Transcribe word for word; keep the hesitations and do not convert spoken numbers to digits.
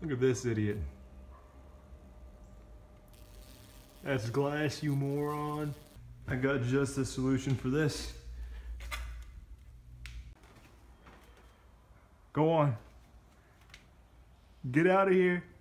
Look at this idiot. That's glass, you moron. I got just the solution for this. Go on. Get out of here.